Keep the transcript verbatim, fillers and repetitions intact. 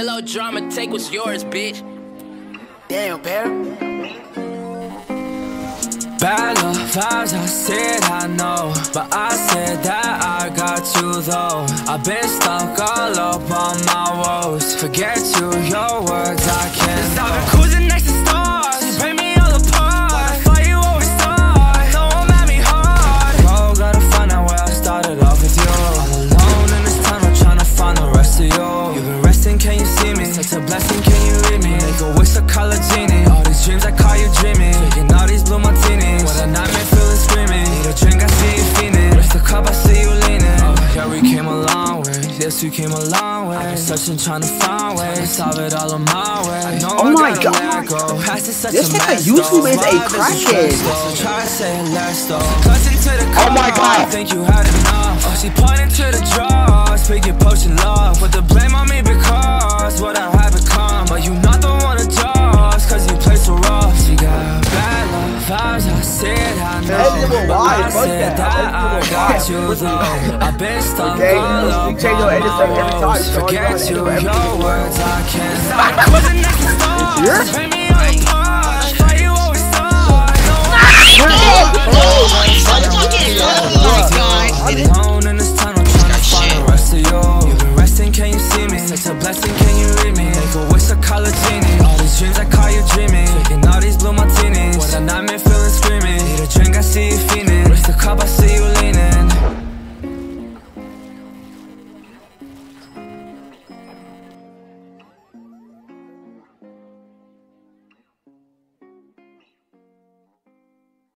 Hello drama, take what's yours, bitch. Damn, Bear. Bad love vibes, I said I know, but I said that I got you though. I've been stuck all up on my woes. Forget you, your words I can't know. I've been cruising next to stars, you break me all apart. I thought you always start, no one made me hard. Bro, gotta find out where I started off with you. All alone in this tunnel, trying to find the rest of you. You've been resting, can you see me? Such a blessing, can you read me? Make a wish, a color genie. All these dreams, I call you dreaming. Drinking all these blue martinis. What a nightmare, feeling screaming. Need a drink, I see you fiending. Raise the cup, I see you leaning. Oh, yeah, we came a long way. Yes, we came a long way. I've been searching, trying to find ways. Solve it all on my way. I know oh I my gotta god. let go. Past is such this a nigga mess, YouTube is a Vibe crackhead. So try to say less though. Clutching to the car. Oh my god. I think you had enough. Oh, she pointing to the drawers. Pick your potion love. Put the blame on me because what I have become. But you not the one to judge, cause you play so rough. She got bad love vibes, I said I know, but I said that I got you though. I've been stuck all up on my woes. Forget you, your words I can't stop.